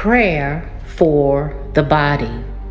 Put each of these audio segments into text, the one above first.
Prayer for the body.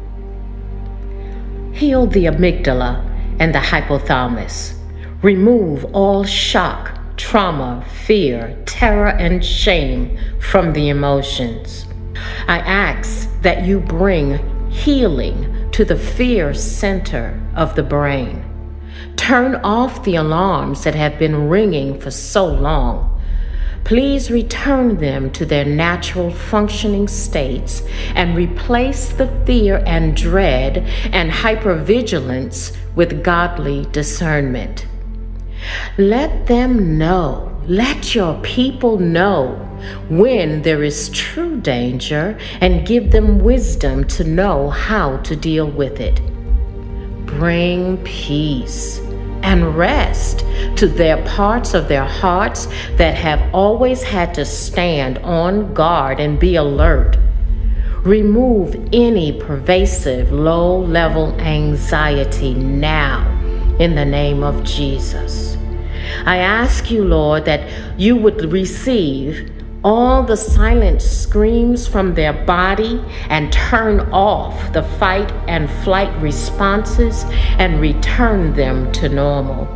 Heal the amygdala and the hypothalamus. Remove all shock, trauma, fear, terror, and shame from the emotions. I ask that you bring healing to the fear center of the brain. Turn off the alarms that have been ringing for so long. Please return them to their natural functioning states and replace the fear and dread and hypervigilance with godly discernment. Let them know, let your people know when there is true danger and give them wisdom to know how to deal with it. Bring peace and rest to their parts of their hearts that have always had to stand on guard and be alert. Remove any pervasive low-level anxiety now in the name of Jesus. I ask you, Lord, that you would receive all the silent screams from their body and turn off the fight and flight responses and return them to normal.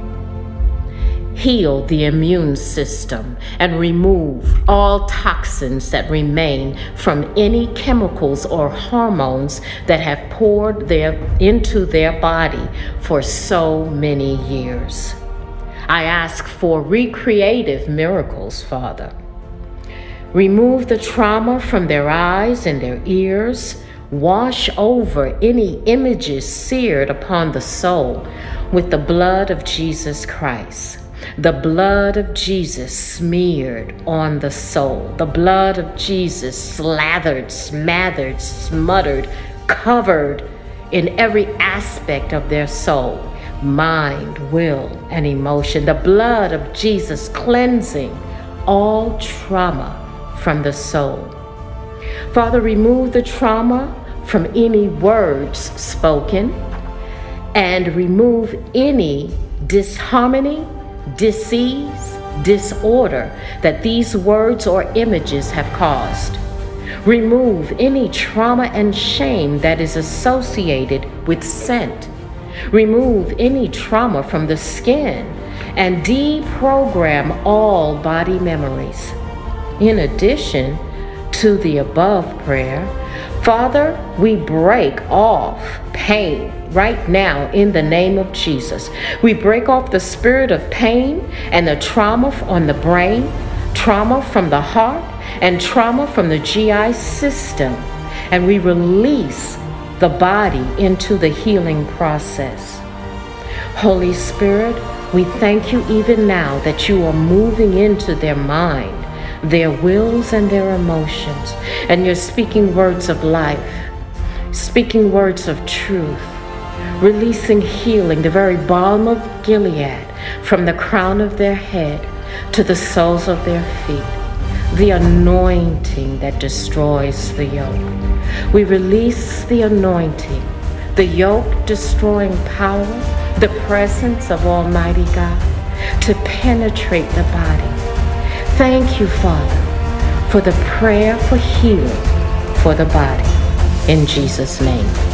Heal the immune system and remove all toxins that remain from any chemicals or hormones that have poured into their body for so many years. I ask for recreative miracles, Father. Remove the trauma from their eyes and their ears. Wash over any images seared upon the soul with the blood of Jesus Christ. The blood of Jesus smeared on the soul. The blood of Jesus slathered, smothered, smuttered, covered in every aspect of their soul, mind, will, and emotion. The blood of Jesus cleansing all trauma from the soul. Father, remove the trauma from any words spoken and remove any disharmony, disease, disorder that these words or images have caused. Remove any trauma and shame that is associated with scent. Remove any trauma from the skin and deprogram all body memories. In addition to the above prayer, Father, we break off pain right now in the name of Jesus. We break off the spirit of pain and the trauma on the brain, trauma from the heart, and trauma from the GI system. And we release the body into the healing process. Holy Spirit, we thank you even now that you are moving into their mind, their wills and their emotions, and you're speaking words of life, speaking words of truth, releasing healing, the very balm of Gilead, from the crown of their head to the soles of their feet, the anointing that destroys the yoke. We release the anointing, the yoke-destroying power, the presence of Almighty God to penetrate the body. Thank you, Father, for the prayer for healing for the body. In Jesus' name.